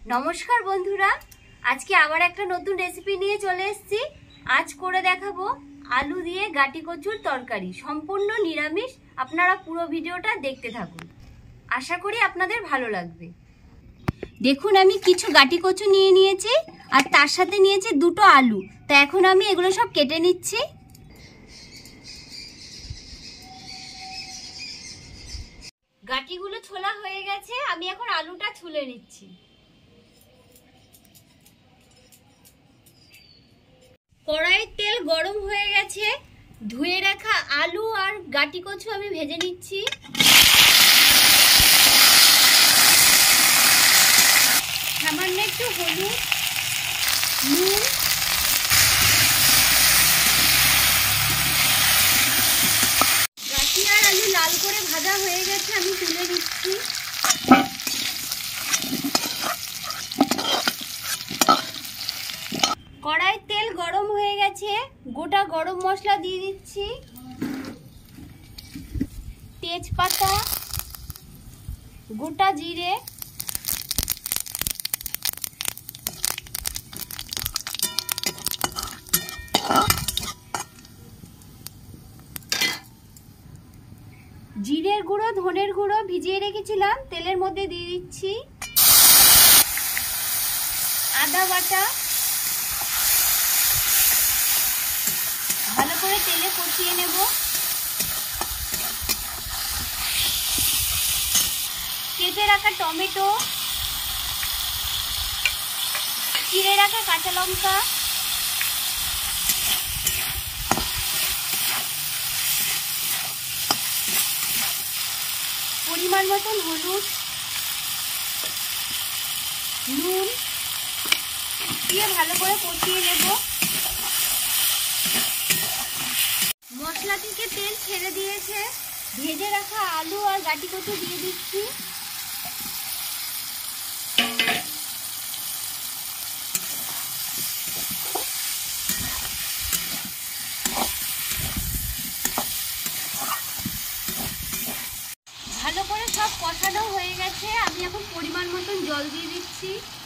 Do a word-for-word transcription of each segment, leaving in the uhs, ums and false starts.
নমস্কার বন্ধুরা, আজকে আবার একটা নতুন রেসিপি নিয়ে চলে এসেছি। আজ করে দেখাবো আলু দিয়ে গাটি কচুর তরকারি, সম্পূর্ণ নিরামিষ। আপনারা পুরো ভিডিওটা দেখতে থাকুন, আশা করি আপনাদের ভালো লাগবে। দেখুন, আমি কিছু গাটি কচু নিয়ে নিয়েছি আর তার সাথে নিয়েছি দুটো আলু। তা এখন আমি এগুলো সব কেটে নিচ্ছি। গাটিগুলো ছোলা হয়ে গেছে, আমি এখন আলুটা ছুলে নিচ্ছি। কড়াইয়ের তেল গরম হয়ে গেছে, ধুয়ে রাখা আলু আর গাটি কচু আমি ভেজে নিচ্ছি। সামান্য একটু হলুদ, নুন, গাটি আর আলু লাল করে ভাজা হয়ে গেছে, আমি তুলে নিচ্ছি। কড়াইয়ের তেল গরম হয়ে গেছে, গোটা গরম মশলা দিয়ে দিচ্ছি, তেজপাতা, গোটা জিরে, জিরের গুঁড়ো, ধনের গুঁড়ো ভিজিয়ে রেখেছিলাম, তেলের মধ্যে দিয়ে দিচ্ছি। আদা বাটা ভালো করে তেলে কষিয়ে নেব। কেটে রাখা টমেটো, চিড়ে রাখা কাঁচা লঙ্কা, পরিমাণ মতন হলুদ, নুন দিয়ে ভালো করে কষিয়ে নেব। মশলা থেকে তেল ছেড়ে দিয়েছে, ভেজে রাখা আলু আর গাটি কচু দিয়ে দিচ্ছি। ভালো করে সব কষানো হয়ে গেছে, আমি এখন পরিমাণ মতন জল দিয়ে দিচ্ছি।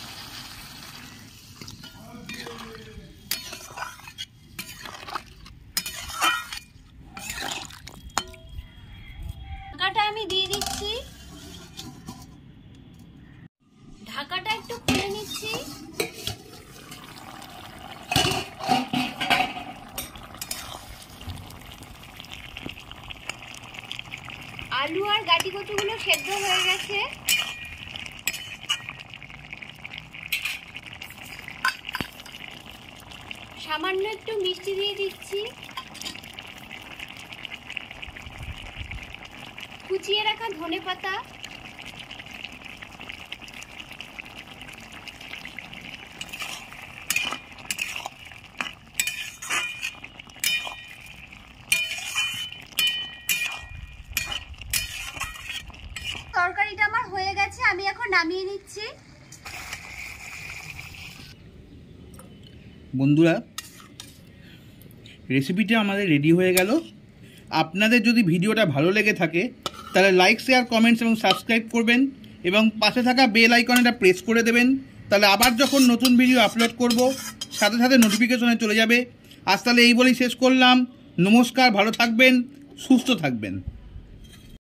ঢাকাটা আমি দিয়ে দিচ্ছি, ঢাকাটা একটু খুলে নিচ্ছি। আলু আর গাটি কচুগুলো সেদ্ধ হয়ে গেছে। সামান্য একটু মিষ্টি দিয়ে দিচ্ছি, কুচিয়ে রাখা ধনেপাতা, তরকারিটা আমার হয়ে গেছে, আমি এখন নামিয়ে নিচ্ছি। বন্ধুরা, রেসিপিটা আমাদের রেডি হয়ে গেল। আপনাদের যদি ভিডিওটা ভালো লেগে থাকে তাহলে লাইক, শেয়ার, কমেন্টস এবং সাবস্ক্রাইব করবেন এবং পাশে থাকা বেল আইকনটা প্রেস করে দেবেন। তাহলে আবার যখন নতুন ভিডিও আপলোড করব সাথে সাথে নোটিফিকেশনে চলে যাবে। আজ তাহলে এই বলেই শেষ করলাম। নমস্কার, ভালো থাকবেন, সুস্থ থাকবেন।